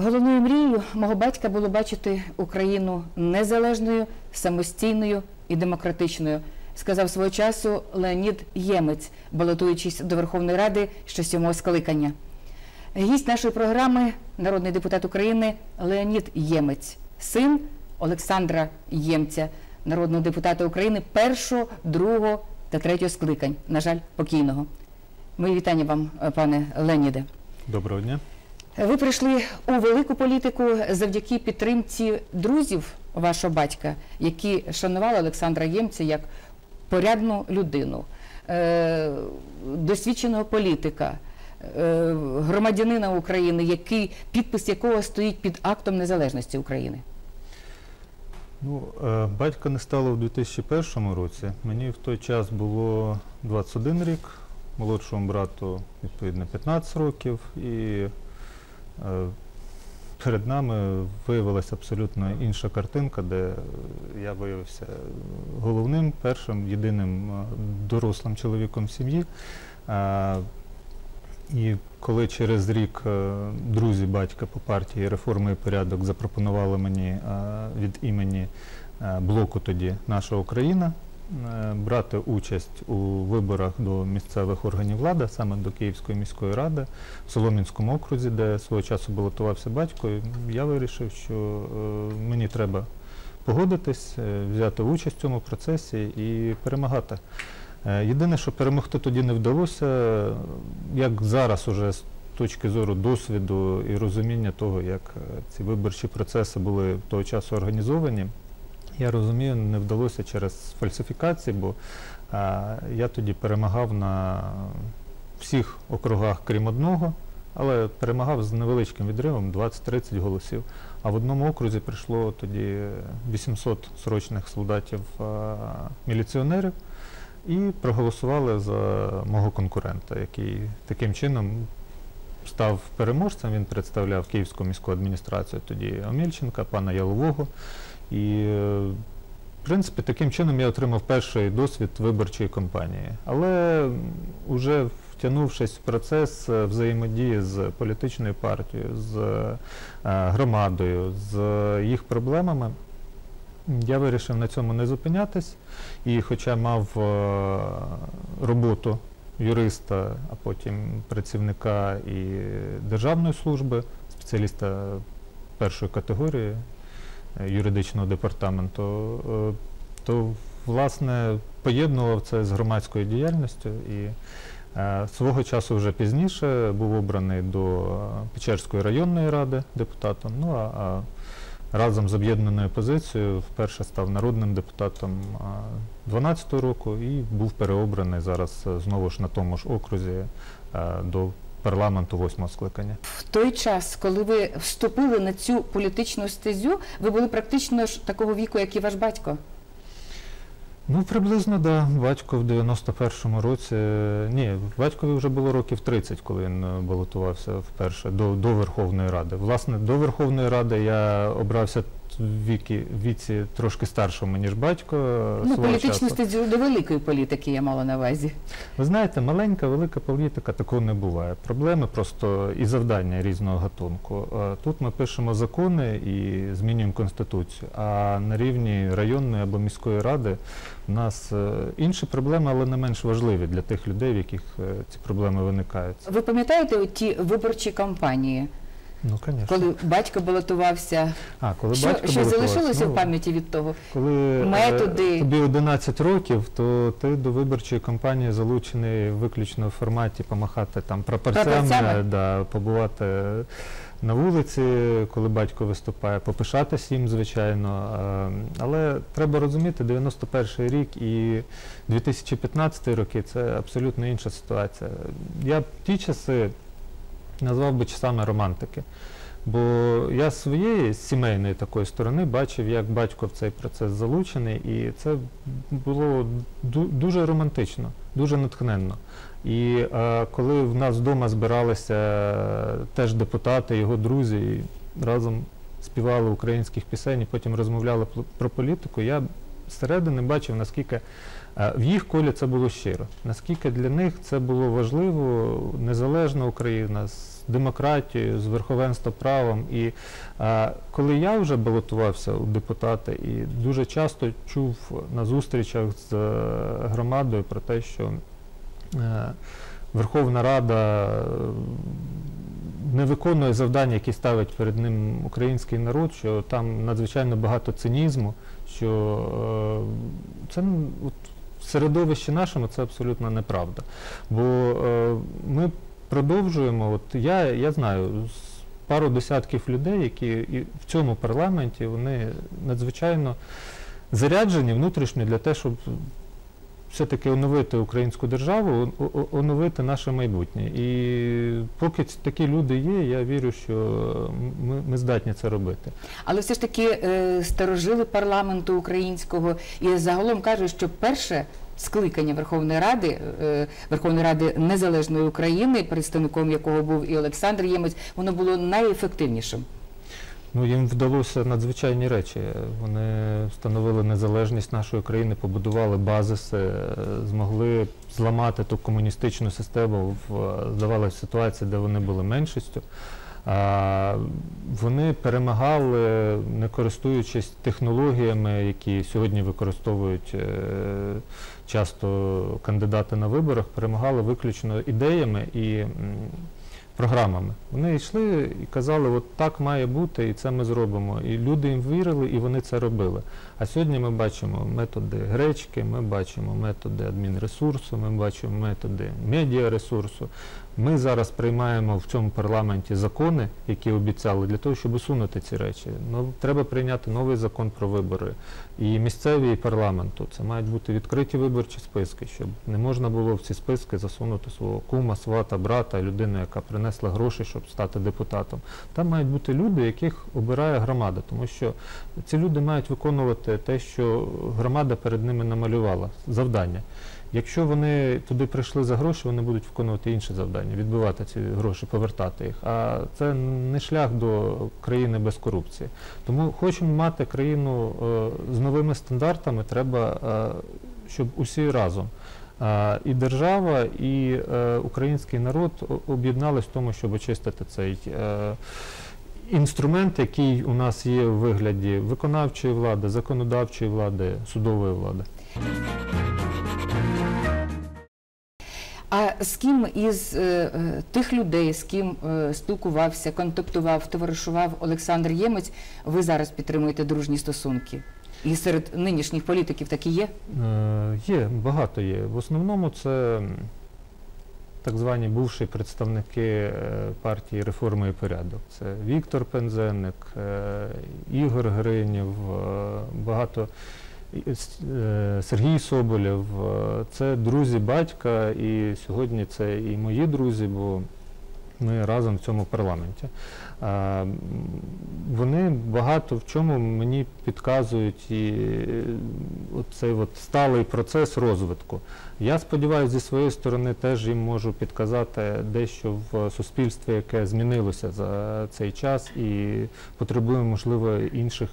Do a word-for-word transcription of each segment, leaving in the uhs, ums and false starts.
Головною мрією мого батька було бачити Україну незалежною, самостійною і демократичною, сказав свого часу Леонід Ємець, балотуючись до Верховної Ради ще сьомого скликання. Гість нашої програми – народний депутат України Леонід Ємець, син Олександра Ємця, народного депутата України першого, другого та третього скликань, на жаль, покійного. Мої вітання вам, пане Леоніде. Доброго дня. Ви прийшли у велику політику завдяки підтримці друзів вашого батька, які шанували Олександра Ємця як порядну людину, досвідченого політика, громадянина України, який, підпис якого стоїть під актом незалежності України. Ну, батька не стало у дві тисячі першому році. Мені в той час було двадцять один рік, молодшому брату, відповідно, п'ятнадцять років. І перед нами виявилася абсолютно інша картинка, де я виявився головним, першим, єдиним дорослим чоловіком в сім'ї. І коли через рік друзі батька по партії «Реформа і порядок» запропонували мені від імені блоку тоді «Наша Україна» брати участь у виборах до місцевих органів влади, саме до Київської міської ради, в Солом'янському окрузі, де свого часу балотувався батько, я вирішив, що мені треба погодитись, взяти участь в цьому процесі і перемагати. Єдине, що перемогти тоді не вдалося, як зараз уже з точки зору досвіду і розуміння того, як ці виборчі процеси були того часу організовані, я розумію, не вдалося через фальсифікації, бо а, я тоді перемагав на всіх округах, крім одного, але перемагав з невеличким відривом, двадцять-тридцять голосів. А в одному окрузі прийшло тоді вісімсот срочних солдатів а, міліціонерів і проголосували за мого конкурента, який таким чином став переможцем. Він представляв Київську міську адміністрацію тоді Омельченка, пана Ялового. І, в принципі, таким чином я отримав перший досвід виборчої кампанії. Але вже втягнувшись в процес взаємодії з політичною партією, з громадою, з їх проблемами, я вирішив на цьому не зупинятись. І хоча мав роботу юриста, а потім працівника і державної служби, спеціаліста першої категорії, юридичного департаменту, то, власне, поєднував це з громадською діяльністю. І е, свого часу вже пізніше був обраний до Печерської районної ради депутатом, ну а, а разом з об'єднаною опозицією вперше став народним депутатом дванадцятого року і був переобраний зараз знову ж на тому ж окрузі е, до парламенту восьмого скликання. В той час, коли ви вступили на цю політичну стезю, ви були практично ж такого віку, як і ваш батько? Ну, приблизно, да. Батько в дев'яносто першому році, ні, батькові вже було років тридцять, коли він балотувався вперше до, до Верховної Ради. Власне, до Верховної Ради я обрався в віці, віці трошки старшому, ніж батько. Ну, політичну стезю до великої політики я мала на увазі. Ви знаєте, маленька, велика політика, такого не буває. Проблеми просто і завдання різного гатунку. Тут ми пишемо закони і змінюємо Конституцію, а на рівні районної або міської ради у нас інші проблеми, але не менш важливі для тих людей, в яких ці проблеми виникають. Ви пам'ятаєте ті виборчі кампанії? Ну, звісно. Коли батько балотувався, а, коли що, батько що балотувався? залишилося Ну, в пам'яті від того? Коли методи? Тобі одинадцять років, то ти до виборчої кампанії залучений виключно в форматі помахати там прапорцями, да, побувати на вулиці, коли батько виступає, попишатись їм, звичайно. Але треба розуміти, дев'яносто перший рік і дві тисячі п'ятнадцятий роки – це абсолютно інша ситуація. Я ті часи назвав би часами романтики. Бо я з своєї сімейної такої сторони бачив, як батько в цей процес залучений, і це було дуже романтично, дуже натхненно. І а, коли в нас вдома збиралися теж депутати, його друзі, і разом співали українських пісень, і потім розмовляли про політику, я зсередини бачив, наскільки е, в їх колі це було щиро, наскільки для них це було важливо, незалежна Україна з демократією, з верховенством правом. І е, коли я вже балотувався у депутати і дуже часто чув на зустрічах з е, громадою про те, що е, Верховна Рада не виконує завдання, які ставить перед ним український народ, що там надзвичайно багато цинізму, що е, це ну, от, в середовищі нашому це абсолютно неправда. Бо е, ми продовжуємо, от я, я знаю, пару десятків людей, які і в цьому парламенті, вони надзвичайно заряджені внутрішньо для того, щоб все-таки оновити українську державу, оновити наше майбутнє. І поки такі люди є, я вірю, що ми, ми здатні це робити. Але все ж таки е, старожили парламенту українського і загалом кажуть, що перше скликання Верховної Ради, е, Верховної Ради Незалежної України, представником якого був і Олександр Ємець, воно було найефективнішим. Ну, їм вдалося надзвичайні речі. Вони встановили незалежність нашої країни, побудували базиси, змогли зламати ту комуністичну систему в, здавалося, ситуації, де вони були меншістю. А, вони перемагали, не користуючись технологіями, які сьогодні використовують е, часто кандидати на виборах, перемагали виключно ідеями і м, програмами. Вони йшли і казали, от так має бути, і це ми зробимо. І люди їм вірили, і вони це робили. А сьогодні ми бачимо методи гречки, ми бачимо методи адмінресурсу, ми бачимо методи медіаресурсу. Ми зараз приймаємо в цьому парламенті закони, які обіцяли, для того, щоб усунути ці речі. Ну, треба прийняти новий закон про вибори. І місцеві, і парламенту. Це мають бути відкриті виборчі списки, щоб не можна було в ці списки засунути свого кума, свата, брата, людину, яка принесла гроші, щоб стати депутатом. Там мають бути люди, яких обирає громада, тому що ці люди мають виконувати те, що громада перед ними намалювала, завдання. Якщо вони туди прийшли за гроші, вони будуть виконувати інші завдання, відбивати ці гроші, повертати їх. А це не шлях до країни без корупції. Тому хочемо мати країну е, з новими стандартами, треба, е, щоб усі разом, е, і держава, і е, український народ об'єднались в тому, щоб очистити цей е, інструмент, який у нас є у вигляді виконавчої влади, законодавчої влади, судової влади. А з ким із е, тих людей, з ким е, спілкувався, контактував, товаришував Олександр Ємець, ви зараз підтримуєте дружні стосунки? І серед нинішніх політиків такі є? Е, є, багато є. В основному це так звані бувші представники партії «Реформи і порядок». Це Віктор Пинзеник, е, Ігор Гринів, е, багато Сергій Соболєв. Це друзі батька, і сьогодні це і мої друзі, бо ми разом в цьому парламенті. Вони багато в чому мені підказують і оцей от сталий процес розвитку. Я сподіваюся, зі своєї сторони теж їм можу підказати дещо в суспільстві, яке змінилося за цей час і потребує, можливо, інших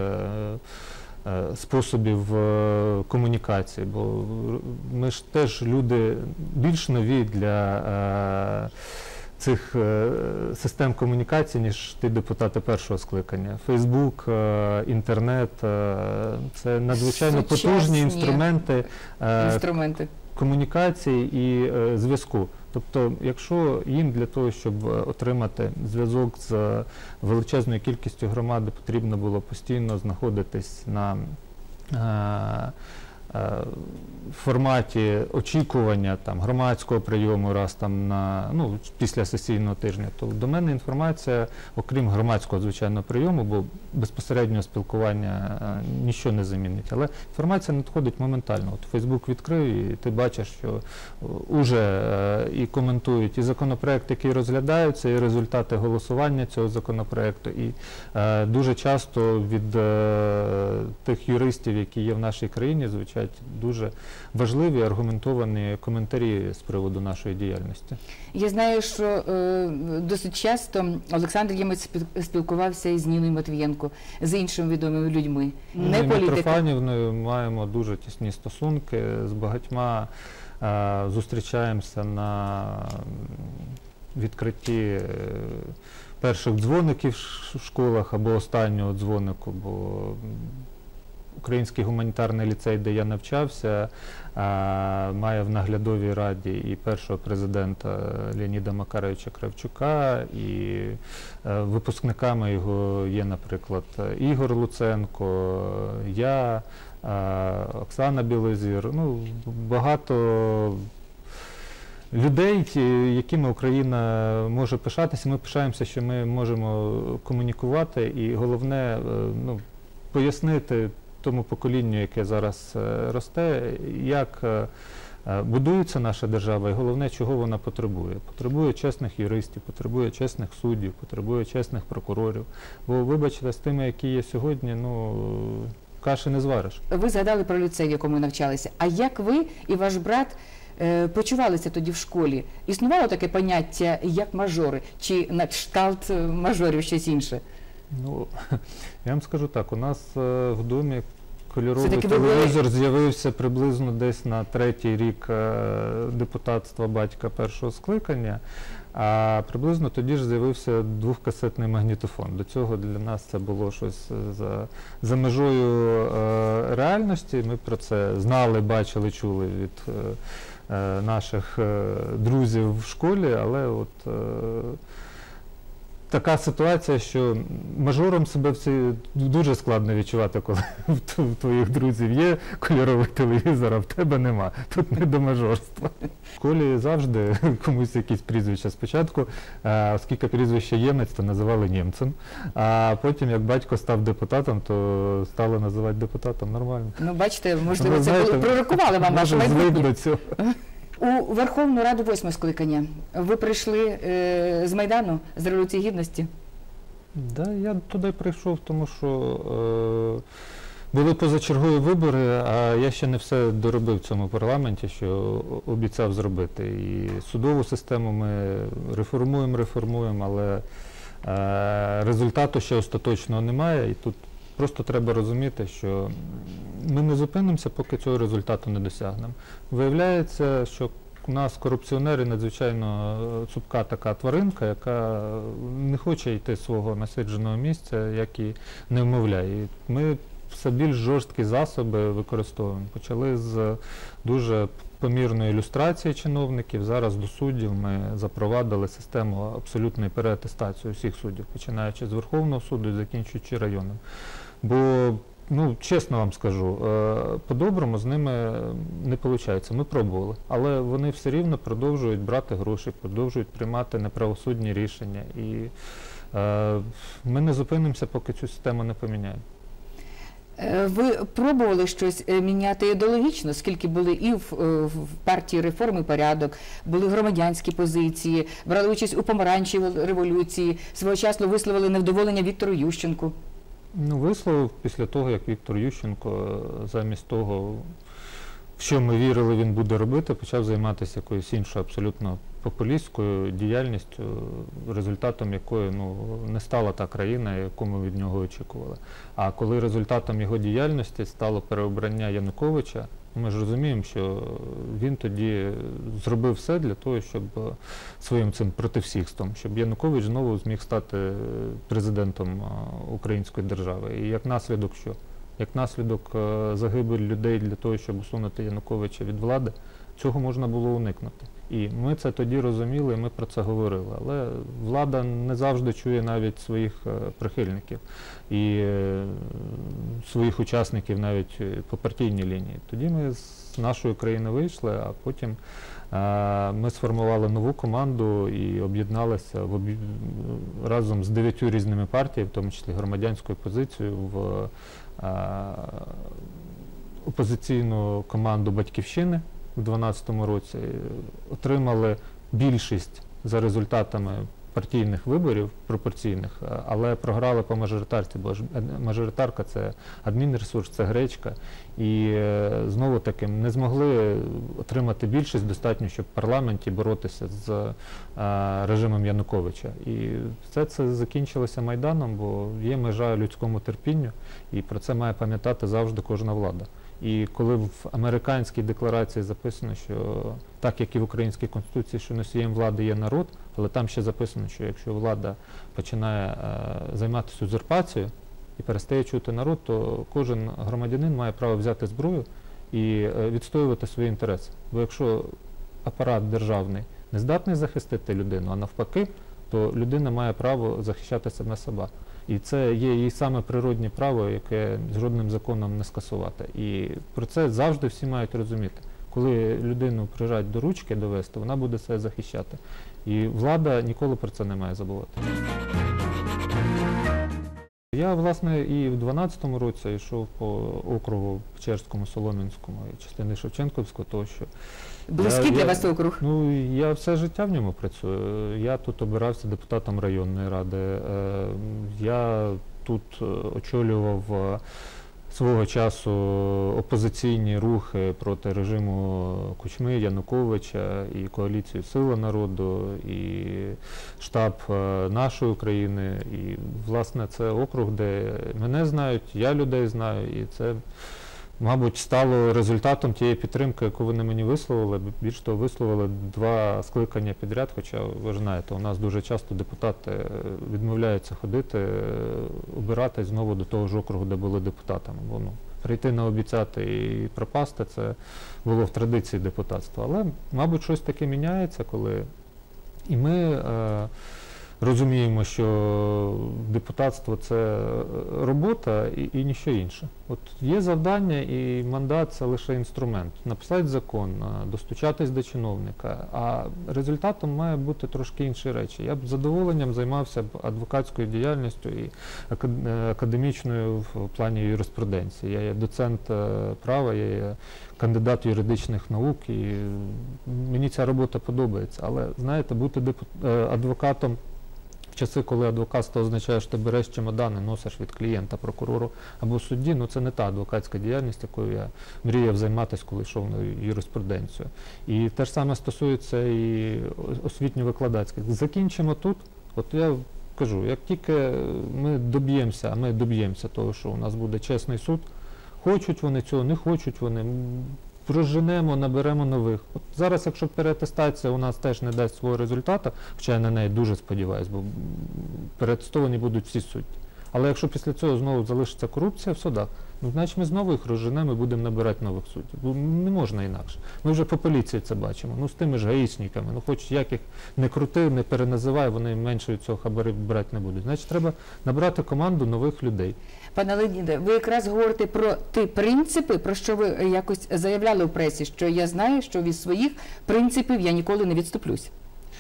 способів комунікації, бо ми ж теж люди більш нові для цих систем комунікації, ніж ті депутати першого скликання. Фейсбук, інтернет – це надзвичайно Сучасні потужні інструменти, інструменти комунікації і зв'язку. Тобто, якщо їм для того, щоб отримати зв'язок з величезною кількістю громади, потрібно було постійно знаходитись на е, е, форматі очікування там, громадського прийому раз там на, ну, після сесійного тижня, то до мене інформація, окрім громадського, звичайно, прийому, бо безпосереднього спілкування е, нічого не замінить, але інформація надходить моментально. От Фейсбук відкрив, і ти бачиш, що уже е, і коментують і законопроект, який розглядається, і результати голосування цього законопроекту, і е, дуже часто від е, тих юристів, які є в нашій країні, звичайно, звучать дуже важливі, аргументовані коментарі з приводу нашої діяльності. Я знаю, що е, досить часто Олександр Ємець спіл- спілкувався із Ніною Матвієнко, з іншими відомими людьми. Не Ми з політиками. Митрофанівною маємо дуже тісні стосунки, з багатьма е, зустрічаємося на відкритті е, перших дзвоників в школах або останнього дзвонику, бо Український гуманітарний ліцей, де я навчався, має в наглядовій раді і першого президента Леоніда Макаровича Кравчука, і випускниками його є, наприклад, Ігор Луценко, я, Оксана Білозір, ну, багато людей, якими Україна може пишатися. Ми пишаємося, що ми можемо комунікувати, і головне, ну, пояснити тому поколінню, яке зараз е, росте, як е, будується наша держава, і головне, чого вона потребує. Потребує чесних юристів, потребує чесних суддів, потребує чесних прокурорів. Бо, вибачте, з тими, які є сьогодні, ну, каші не звариш. Ви згадали про ліцей, в якому навчалися. А як ви і ваш брат е, почувалися тоді в школі? Існувало таке поняття, як мажори, чи на кшталт мажорів щось інше? Ну, я вам скажу так, у нас е, в домі кольоровий Все-таки ви були- телевізор з'явився приблизно десь на третій рік е, депутатства батька першого скликання, а приблизно тоді ж з'явився двохкасетний магнітофон. До цього для нас це було щось за, за межою е, реальності. Ми про це знали, бачили, чули від е, е, наших е, друзів в школі, але от е, така ситуація, що мажором себе всі дуже складно відчувати, коли в т- в твоїх друзів є кольоровий телевізор, а в тебе нема. Тут не до мажорства. В школі завжди комусь якісь прізвища. Спочатку, е, оскільки прізвище Ємець, то називали німцем, а потім, як батько став депутатом, то стали називати депутатом нормально. Ну, бачите, можливо, Ви це знаєте, було- пророкували вам ваше Може, звик майбутнє. до цього. У Верховну Раду восьмого скликання ви прийшли е, з Майдану, з Революції Гідності? Да, я туди прийшов, тому що е, були позачергові вибори, а я ще не все доробив в цьому парламенті, що о- обіцяв зробити. І судову систему ми реформуємо, реформуємо, але е, результату ще остаточного немає. І тут просто треба розуміти, що ми не зупинимося, поки цього результату не досягнемо. Виявляється, що у нас корупціонери надзвичайно е, цупка така тваринка, яка не хоче йти з свого насидженого місця, як і не вмовляє. І ми все більш жорсткі засоби використовуємо. Почали з дуже помірної люстрації чиновників. Зараз до суддів ми запровадили систему абсолютної переатестації всіх суддів, починаючи з Верховного суду і закінчуючи районом. Бо, ну, чесно вам скажу, е, по-доброму з ними не виходить. Ми пробували, але вони все рівно продовжують брати гроші, продовжують приймати неправосудні рішення. І е, ми не зупинимося, поки цю систему не поміняємо. Е, Ви пробували щось е, міняти ідеологічно, скільки були і в, е, в партії «Реформи і порядок», були громадянські позиції, брали участь у помаранчевій революції, своєчасно висловили невдоволення Віктору Ющенку. Ну, висловив після того, як Віктор Ющенко е, замість того, в що ми вірили, він буде робити, почав займатися якоюсь іншою абсолютно популістською діяльністю, результатом якої, ну, не стала та країна, яку ми від нього очікували. А коли результатом його діяльності стало переобрання Януковича, ми ж розуміємо, що він тоді зробив все для того, щоб своїм цим проти всіх стом, щоб Янукович знову зміг стати президентом української держави. І як наслідок що? Як наслідок е, загибель людей для того, щоб усунути Януковича від влади, цього можна було уникнути. І ми це тоді розуміли, і ми про це говорили. Але влада не завжди чує навіть своїх е, прихильників і е, своїх учасників навіть по партійній лінії. Тоді ми з нашої країни вийшли, а потім е, ми сформували нову команду і об'єдналися в об'є- разом з дев'ятью різними партіями, в тому числі громадянською позицією, в опозиційну команду «Батьківщини» у дванадцятому році, отримали більшість за результатами партійних виборів пропорційних, але програли по мажоритарці, бо мажоритарка – це адмінресурс, це гречка. І знову таки не змогли отримати більшість достатньо, щоб в парламенті боротися з режимом Януковича. І все це закінчилося Майданом, бо є межа людському терпінню, і про це має пам'ятати завжди кожна влада. І коли в американській декларації записано, що так, як і в українській конституції, що носієм влади є народ, але там ще записано, що якщо влада починає е, займатися узурпацією і перестає чути народ, то кожен громадянин має право взяти зброю і е, відстоювати свої інтереси. Бо якщо апарат державний не здатний захистити людину, а навпаки, то людина має право захищати себе себе. І це є її саме природне право, яке жодним законом не скасувати. І про це завжди всі мають розуміти. Коли людину прижать до ручки довести, вона буде себе захищати. І влада ніколи про це не має забувати. Я, власне, і в дванадцятому році йшов по округу Печерському, Солом'янському і частини Шевченківського, тому що Близький для я, вас округ? Ну, я все життя в ньому працюю. Я тут обирався депутатом районної ради. Я тут очолював свого часу опозиційні рухи проти режиму Кучми, Януковича, і коаліцію «Сила народу», і штаб «Нашої України». І, власне, це округ, де мене знають, я людей знаю, і це, мабуть, стало результатом тієї підтримки, яку вони мені висловили. Більш того, висловили два скликання підряд, хоча, ви ж знаєте, у нас дуже часто депутати відмовляються ходити, обирати знову до того ж округу, де були депутатами. Бо, ну, прийти наобіцяти і пропасти – це було в традиції депутатства. Але, мабуть, щось таке міняється, коли і ми е, розуміємо, що депутатство – це робота і, і ніщо інше. От є завдання, і мандат – це лише інструмент. Написати закон, достучатись до чиновника, а результатом має бути трошки інші речі. Я б з задоволенням займався б адвокатською діяльністю і академічною в плані юриспруденції. Я є доцент права, я є кандидат юридичних наук, і мені ця робота подобається. Але, знаєте, бути адвокатом в часи, коли адвокатство означає, що ти береш чемодани, носиш від клієнта прокурору або судді, ну це не та адвокатська діяльність, якою я мріяв займатися, коли йшов на юриспруденцію. І те ж саме стосується і освітньо-викладацьких. Закінчимо тут. От я кажу, як тільки ми доб'ємося, а ми доб'ємося того, що у нас буде чесний суд, хочуть вони цього, не хочуть вони, проженемо, наберемо нових. От зараз, якщо переатестація у нас теж не дасть свого результату, хоча я на неї дуже сподіваюся, бо переатестовані будуть всі судді. Але якщо після цього знову залишиться корупція в судах, ну, значить ми знову їх розженемо і будемо набирати нових суддів. Бо не можна інакше. Ми вже по поліції це бачимо. Ну, з тими ж гаїчниками. Ну, хоч як їх не крути, не переназивай, вони менше від цього хабарів брати не будуть. Значить, треба набрати команду нових людей. Пане Леоніде, ви якраз говорите про ті принципи, про що ви якось заявляли у пресі, що я знаю, що від своїх принципів я ніколи не відступлюсь.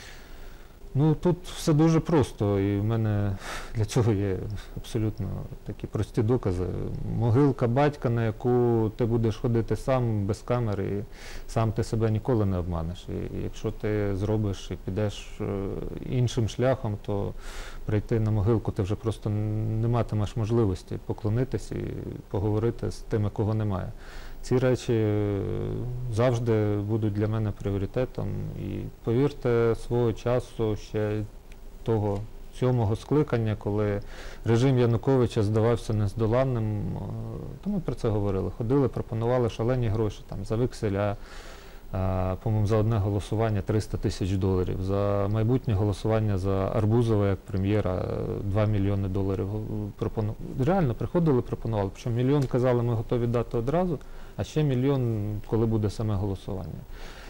Ну, тут все дуже просто, і в мене для цього є абсолютно такі прості докази. Могилка батька, на яку ти будеш ходити сам, без камери, і сам ти себе ніколи не обманеш. І якщо ти зробиш і підеш іншим шляхом, то прийти на могилку ти вже просто не матимеш можливості поклонитись і поговорити з тими, кого немає. Ці речі завжди будуть для мене пріоритетом. І повірте, свого часу ще того сьомого скликання, коли режим Януковича здавався нездоланним, то ми про це говорили. Ходили, пропонували шалені гроші там, за векселя, по-моєму, за одне голосування триста тисяч доларів, за майбутнє голосування за Арбузова як прем'єра два мільйони доларів пропонували. Реально приходили, пропонували. Причому мільйон казали, ми готові дати одразу, а ще мільйон, коли буде саме голосування.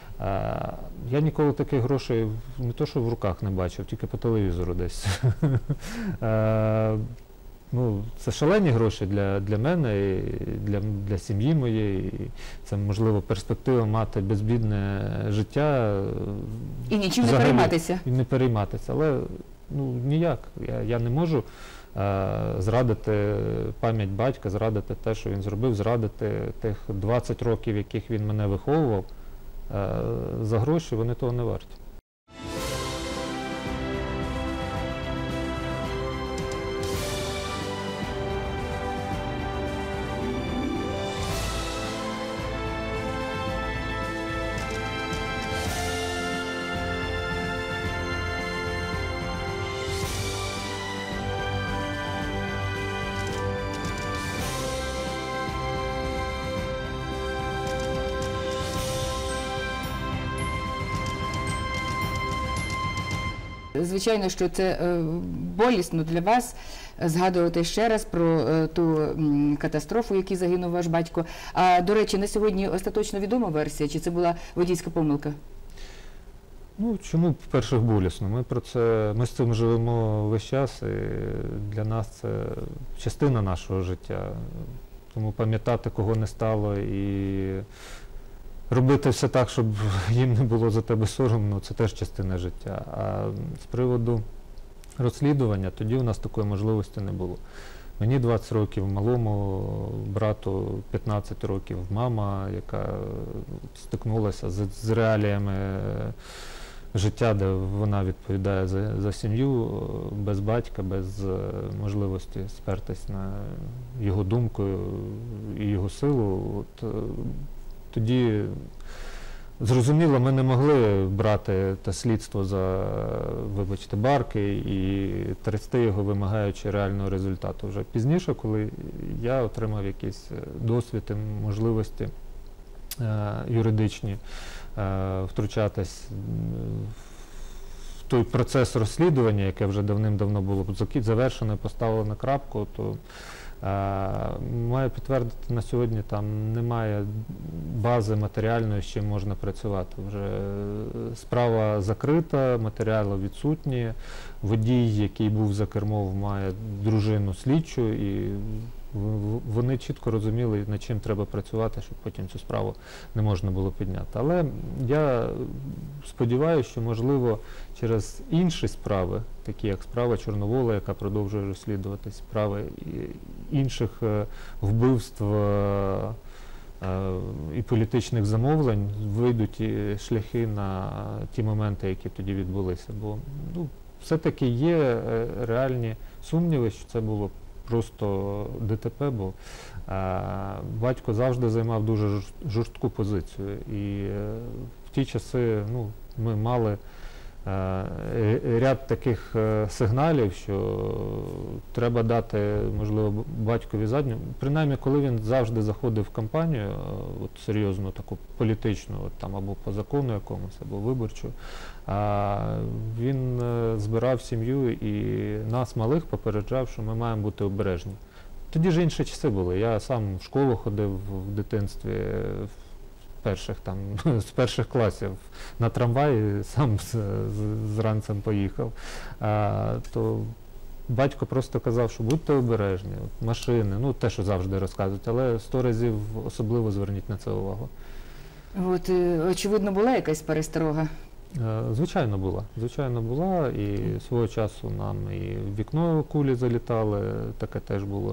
Я ніколи таких грошей не то, що в руках не бачив, тільки по телевізору десь. Ну, це шалені гроші для, для мене, і для, для сім'ї моєї. І це, можливо, перспектива мати безбідне життя. І нічим не перейматися. І не перейматися. Але ну, ніяк. Я, я не можу е, зрадити пам'ять батька, зрадити те, що він зробив, зрадити тих двадцять років, яких він мене виховував. Е, за гроші вони того не варті. Звичайно, що це е, болісно для вас згадувати ще раз про е, ту м, катастрофу, в якій загинув ваш батько. А, до речі, на сьогодні остаточно відома версія, чи це була водійська помилка? Ну, чому, по-перше, болісно? Ми про це, ми з цим живемо весь час, і для нас це частина нашого життя. Тому пам'ятати, кого не стало, і робити все так, щоб їм не було за тебе соромно, це теж частина життя. А з приводу розслідування, тоді у нас такої можливості не було. Мені двадцять років, малому брату п'ятнадцять років, мама, яка стикнулася з, з реаліями життя, де вона відповідає за, за сім'ю, без батька, без можливості спертись на його думку і його силу. От, тоді, зрозуміло, ми не могли брати те слідство за, вибачте, барки і трясти його, вимагаючи реального результату. Вже пізніше, коли я отримав якісь досвід і можливості е, юридичні, е, втручатись в той процес розслідування, яке вже давним-давно було завершено і поставлено крапку, то маю підтвердити, на сьогодні там немає бази матеріальної, з чим можна працювати. Вже справа закрита, матеріали відсутні, водій, який був за кермом, має дружину слідчу, і вони чітко розуміли, над чим треба працювати, щоб потім цю справу не можна було підняти. Але я сподіваюся, що, можливо, через інші справи, такі як справа Чорновола, яка продовжує розслідуватись, справи інших вбивств і політичних замовлень, вийдуть і шляхи на ті моменти, які тоді відбулися. Бо ну, все-таки є реальні сумніви, що це було просто ДТП, бо е, батько завжди займав дуже жорстку позицію. І е, в ті часи ну, ми мали е, ряд таких е, сигналів, що треба дати, можливо, батькові задню. Принаймні, коли він завжди заходив в кампанію, е, от серйозну таку політичну, от, там, або по закону якомусь, або виборчу, А він збирав сім'ю і нас, малих, попереджав, що ми маємо бути обережні. Тоді ж інші часи були. Я сам в школу ходив в дитинстві в перших, там, з перших класів на трамваї, сам з, з, з ранцем поїхав. А, то батько просто казав, що будьте обережні, от, машини, ну те, що завжди розказують, але сто разів особливо зверніть на це увагу. От, очевидно, була якась пересторога? Звичайно була. Звичайно була, і свого часу нам і в вікно кулі залітали, таке теж було.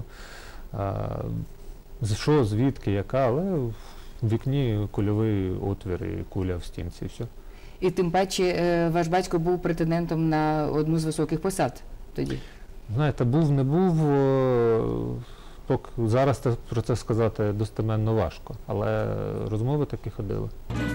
Що, звідки, яка, але в вікні кульовий отвір і куля в стінці, і все. І тим паче ваш батько був претендентом на одну з високих посад тоді? Знаєте, був, не був, поки зараз про це сказати достеменно важко, але розмови такі ходили.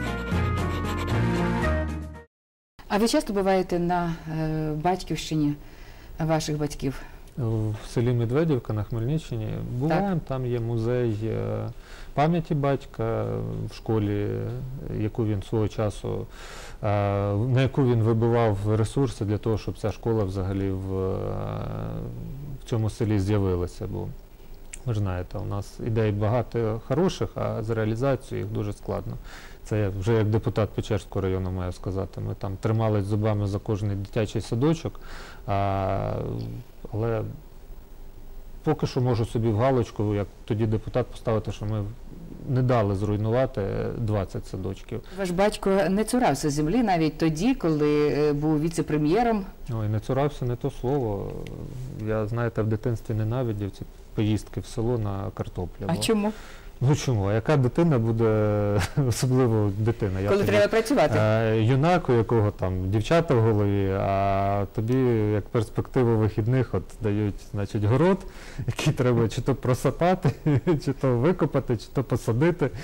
А ви часто буваєте на е, батьківщині ваших батьків? В селі Медведівка на Хмельниччині. Буваємо, там є музей е, пам'яті батька в школі, яку він свого часу, е, на яку він вибивав ресурси для того, щоб ця школа взагалі в, е, в цьому селі з'явилася. Бо ви ж знаєте, у нас ідей багато хороших, а з реалізацією їх дуже складно. Це я вже як депутат Печерського району маю сказати. Ми там тримались зубами за кожний дитячий садочок, а, але поки що можу собі в галочку, як тоді депутат, поставити, що ми не дали зруйнувати двадцять садочків. Ваш батько не цурався землі навіть тоді, коли був віце-прем'єром? Ой, не цурався, не то слово. Я, знаєте, в дитинстві ненавидів ці поїздки в село на картоплю. А чому? Ну чому? А яка дитина буде, особливо дитина? Я Коли тобі, треба працювати? Е, юнак, у якого там дівчата в голові, а тобі як перспективу вихідних от дають, значить, город, який треба чи то просапати, чи то викопати, чи то посадити.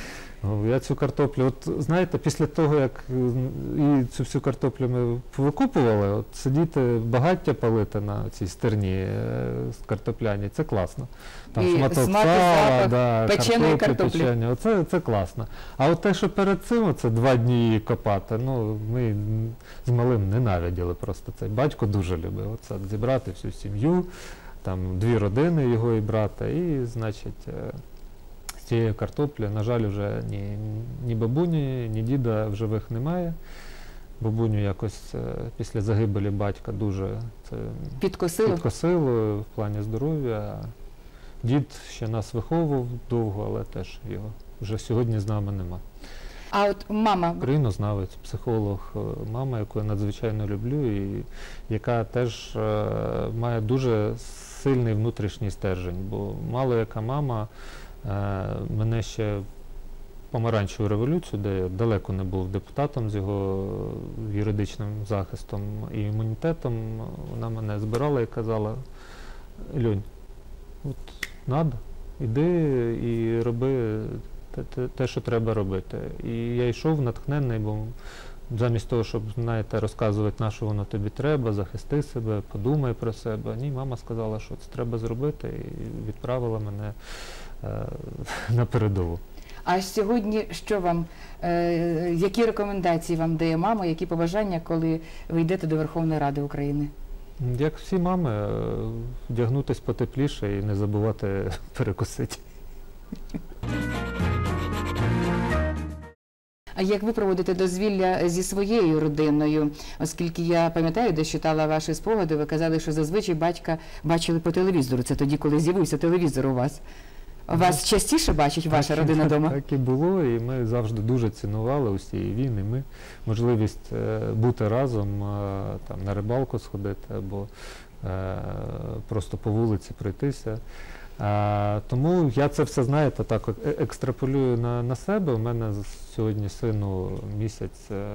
Ну, я цю картоплю, от знаєте, після того, як е, і цю всю картоплю ми викупували, от сидіти, багаття палити на цій стерні е, картопляні, це класно. Там І шматок смак і сала, запах да, печеної картоплі, картоплі. печення, оце, це класно. А от те, що перед цим, це два дні її копати, ну, ми з малим ненавиділи просто це. Батько дуже любив оце, зібрати всю сім'ю, там дві родини його і брата, і, значить, е, з цієї картоплі, на жаль, вже ні, ні бабуні, ні діда в живих немає. Бабуню якось е, після загибелі батька дуже це Підкосило? підкосило в плані здоров'я. Дід ще нас виховував довго, але теж його вже сьогодні з нами нема. А от мама, Українознавець, психолог, е, мама, яку я надзвичайно люблю, і яка теж е, має дуже сильний внутрішній стержень, бо мало яка мама е, мене ще помаранчеву революцію, де я далеко не був депутатом з його юридичним захистом і імунітетом, вона мене збирала і казала: Льонь, от надо, іди і роби те, те, те, що треба робити. І я йшов натхненний, бо замість того, щоб, знаєте, розказувати, на що воно тобі треба, захисти себе, подумай про себе. Ні, мама сказала, що це треба зробити, і відправила мене е, на передову. а сьогодні що вам, е, які рекомендації вам дає мама, які побажання, коли ви йдете до Верховної Ради України? Як всі мами, е, вдягнутись потепліше і не забувати перекусити. А як ви проводите дозвілля зі своєю родиною? Оскільки я пам'ятаю, де читала ваші спогади, ви казали, що зазвичай батька бачили по телевізору. Це тоді, коли з'явився телевізор у вас. Вас частіше бачить ваша Так і- родина вдома? Так і було, і ми завжди дуже цінували усі війни. Ми можливість е, бути разом, е, там, на рибалку сходити або е, просто по вулиці пройтися. Е, тому я це все, знаєте, так от, е- екстраполюю на, на себе. У мене з- сьогодні сину місяць е,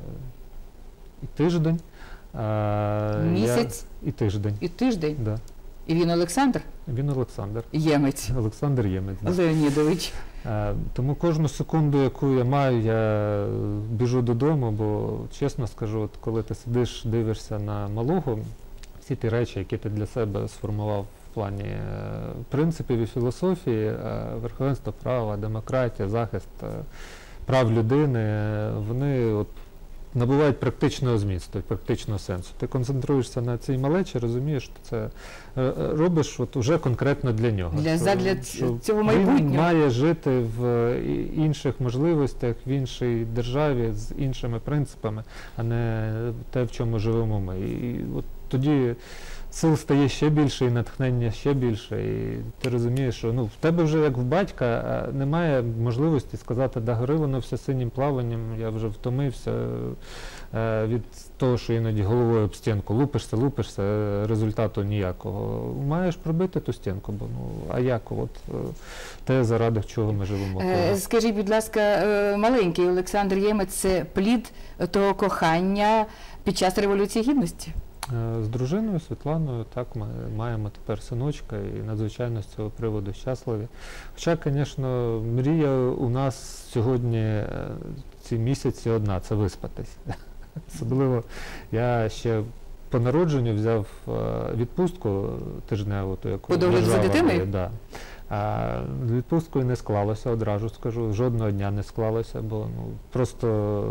і тиждень. Е, Місяць Я, і тиждень. і тиждень. Да. І він Олександр Він Олександр. Ємець Олександр Ємець. Да. Леонідович. Е, Тому кожну секунду, яку я маю, я біжу додому, бо чесно скажу, от коли ти сидиш, дивишся на малого, всі ті речі, які ти для себе сформував в плані е, принципів і філософії, е, верховенство права, демократія, захист е, прав людини, е, вони от набувають практичного змісту, і практичного сенсу. Ти концентруєшся на цій малечі, розумієш, що це е, е, робиш от уже конкретно для нього. Для- Що- задля ц- що цього Він майбутнього. має жити в е, і- інших можливостях, в іншій державі, з іншими принципами, а не те, в чому живемо ми. І от тоді сил стає ще більше, і натхнення ще більше. І ти розумієш, що ну, в тебе вже, як в батька, е, немає можливості сказати, да гори воно все синім плаванням, я вже втомився е, від того, що іноді головою об стінку лупишся, лупишся, е, результату ніякого. Маєш пробити ту стінку, бо ну, а як? От е, те, заради чого ми живемо. Е, Скажіть, будь ласка, е, маленький Олександр Ємець – це плід того кохання під час Революції Гідності? Е, З дружиною Світланою, так, ми маємо тепер синочка і надзвичайно з цього приводу щасливі. Хоча, звісно, мрія у нас сьогодні е, ці місяці одна – це виспатись. Особливо я ще по народженню взяв е, відпустку тижневу, ту, яку По догляду за держава дитиною? дає, да. А з відпусткою не склалося, одразу скажу, жодного дня не склалося, бо ну, просто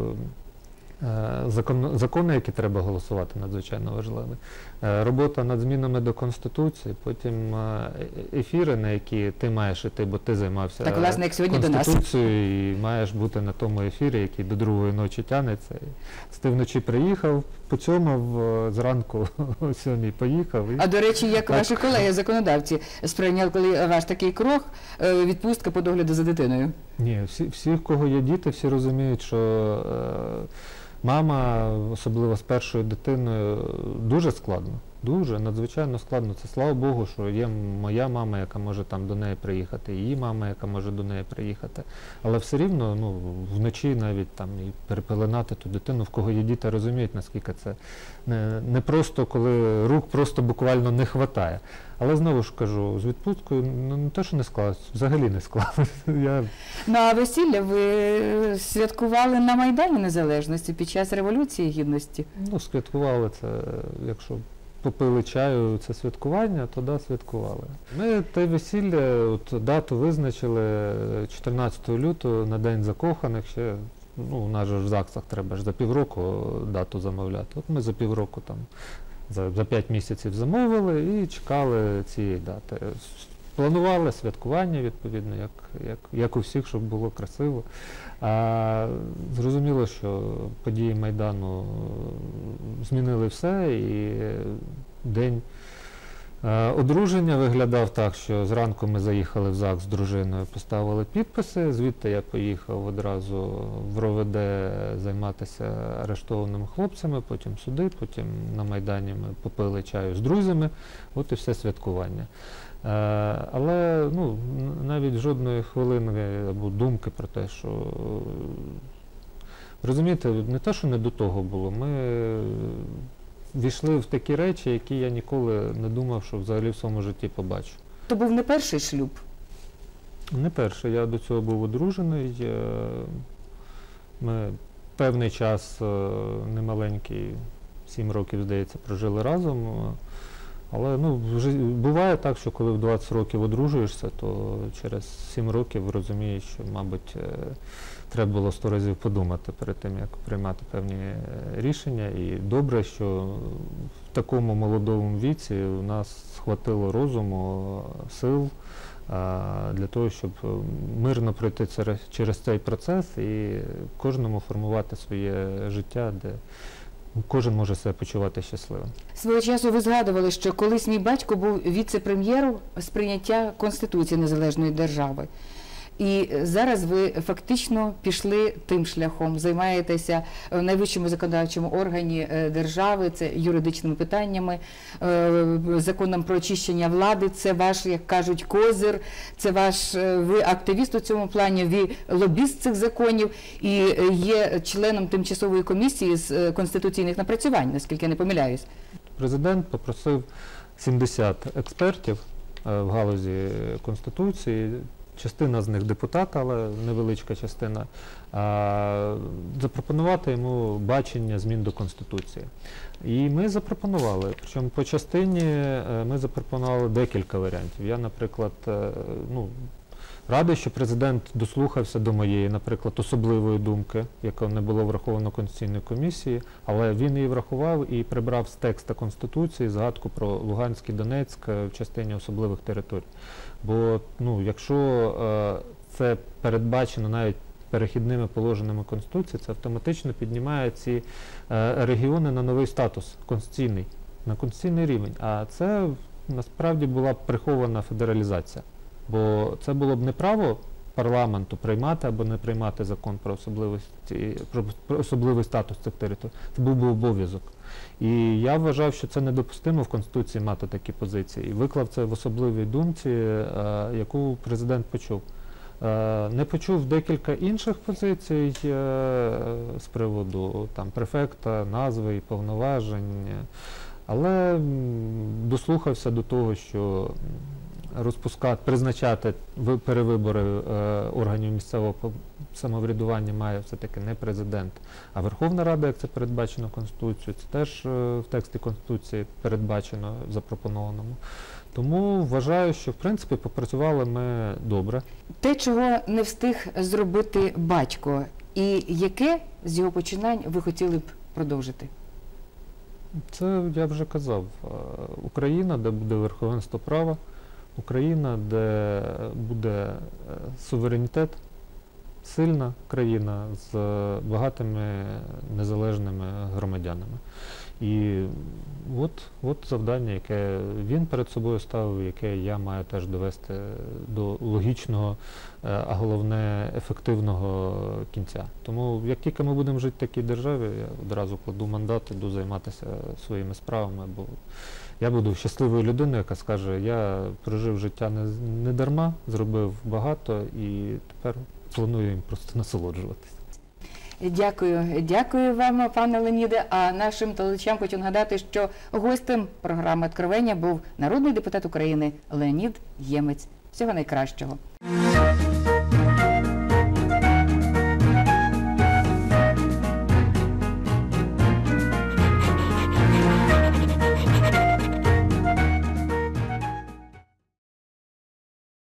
Е, Закон, закони, які треба голосувати, надзвичайно важливі. Е, Робота над змінами до Конституції, потім е, ефіри, на які ти маєш іти, бо ти займався Так, власне, як сьогодні до нас. Конституцією і маєш бути на тому ефірі, який до другої ночі тягнеться. І ти вночі приїхав, поцьомав, е, зранку о сьомій поїхав. І... А до речі, як Так. ваші колеги-законодавці сприйняли, коли ваш такий крок, е, відпустка по догляду за дитиною? Ні, всі, всі, в кого є діти, всі розуміють, що е, мама, особливо з першою дитиною, дуже складно. Дуже, надзвичайно складно. Це слава Богу, що є моя мама, яка може там до неї приїхати, її мама, яка може до неї приїхати. Але все рівно, ну, вночі навіть там і перепеленати ту дитину, в кого є діти, розуміють, наскільки це не, не просто, коли рук просто буквально не хватає. Але знову ж кажу, з відпусткою, ну, не те, що не склалось, взагалі не склалось. Я... Ну а весілля ви святкували на Майдані Незалежності під час Революції Гідності? Ну, святкували це, якщо попили чаю, це святкування, то да, святкували. Ми те весілля, от дату визначили чотирнадцятого лютого на День закоханих. Ще, ну, у нас же в ЗАГСах треба ж за півроку дату замовляти. От ми за півроку там, за, за п'ять місяців замовили і чекали цієї дати. Планували святкування, відповідно, як, як, як у всіх, щоб було красиво. А, зрозуміло, що події Майдану змінили все, і день а, одруження виглядав так, що зранку ми заїхали в ЗАГС з дружиною, поставили підписи, звідти я поїхав одразу в РОВД займатися арештованими хлопцями, потім суди, потім на Майдані ми попили чаю з друзями, от і все святкування. Але ну, навіть жодної хвилини або думки про те, що, розумієте, не те, що не до того було, ми війшли в такі речі, які я ніколи не думав, що взагалі в своєму житті побачу. То був не перший шлюб? Не перший, я до цього був одружений, ми певний час, немаленький, сім років, здається, прожили разом. Але ну, вже буває так, що коли в двадцять років одружуєшся, то через сім років розумієш, що, мабуть, треба було сто разів подумати перед тим, як приймати певні рішення. І добре, що в такому молодому віці у нас схватило розуму, сил для того, щоб мирно пройти через цей процес і кожному формувати своє життя, де кожен може себе почувати щасливим. Свого часу ви згадували, що колись мій батько був віце-прем'єром з прийняття Конституції Незалежної держави. І зараз ви фактично пішли тим шляхом, займаєтеся в найвищому законодавчому органі держави, це юридичними питаннями, законом про очищення влади, це ваш, як кажуть, козир, це ваш, ви активіст у цьому плані, ви лобіст цих законів і є членом тимчасової комісії з конституційних напрацювань, наскільки я не помиляюсь. Президент попросив сімдесят експертів в галузі Конституції, частина з них депутата, але невеличка частина, а, запропонувати йому бачення змін до Конституції. І ми запропонували, причому по частині ми запропонували декілька варіантів. Я, наприклад, ну, радий, що президент дослухався до моєї, наприклад, особливої думки, яка не було враховано Конституційною комісією, але він її врахував і прибрав з тексту Конституції згадку про Луганськ і Донецьк в частині особливих територій. Бо, ну, якщо е, це передбачено навіть перехідними положеннями Конституції, це автоматично піднімає ці е, регіони на новий статус конституційний, на конституційний рівень. А це насправді була б прихована федералізація. Бо це було б не право парламенту приймати або не приймати закон про особливості, про особливий статус цих територій. Це був би обов'язок. І я вважав, що це недопустимо в Конституції мати такі позиції. І виклав це в особливій думці, яку президент почув. Не почув декілька інших позицій з приводу там, префекта, назви і повноважень, але дослухався до того, що розпускати, призначати перевибори е, органів місцевого самоврядування має все-таки не президент, а Верховна Рада, як це передбачено Конституцією. Це теж е, в тексті Конституції передбачено, запропонованому. Тому вважаю, що в принципі попрацювали ми добре. Те, чого не встиг зробити батько, і яке з його починань ви хотіли б продовжити? Це я вже казав. Україна, де буде верховенство права, Україна, де буде суверенітет сильна країна з багатими незалежними громадянами. І от, от завдання, яке він перед собою ставив, яке я маю теж довести до логічного, а головне ефективного кінця. Тому як тільки ми будемо жити в такій державі, я одразу кладу мандат, іду займатися своїми справами, бо я буду щасливою людиною, яка скаже, я прожив життя не, не дарма, зробив багато і тепер планую їм просто насолоджуватися. Дякую, дякую вам, пане Леоніде. А нашим телеглядачам хочу нагадати, що гостем програми «Откровення» був народний депутат України Леонід Ємець. Всього найкращого.